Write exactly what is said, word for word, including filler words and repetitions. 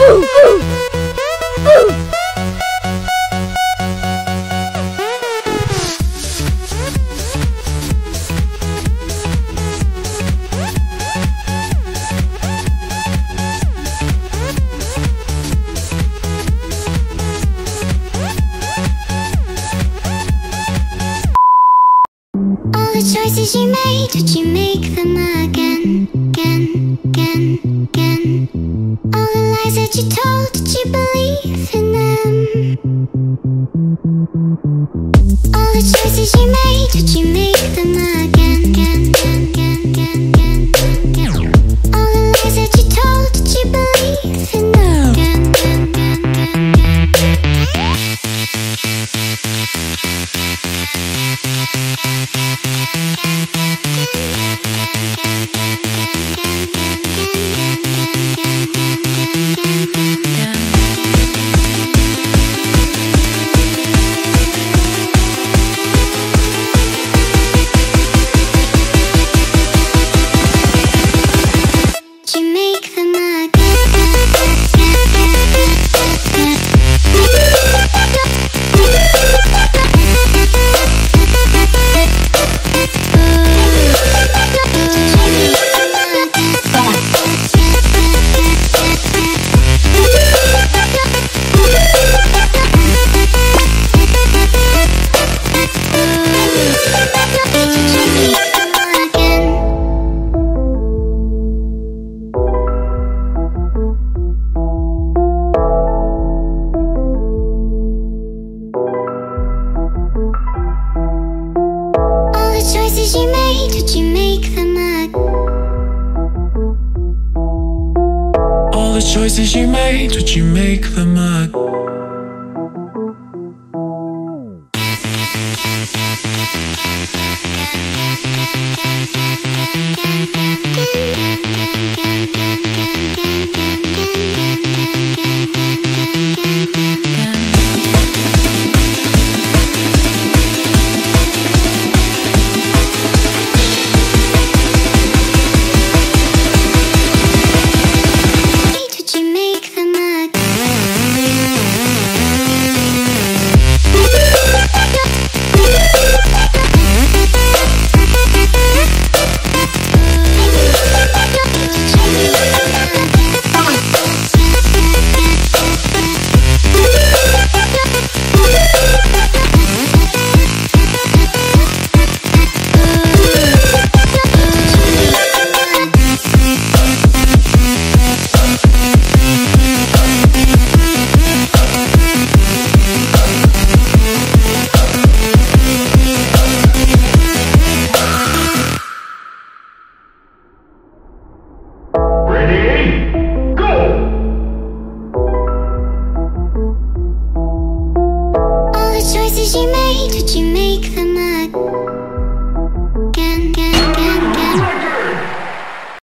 All the choices you made, did you make them again, again, again, again? All the lies that you told, did you believe in them? All the choices you made, did you make them again, again, again, again, again, again? All the lies that you told, did you believe in them? Again, again, again, again, you made, did you make them again? All the choices you made, did you make them again? Choices you made, did you make them again?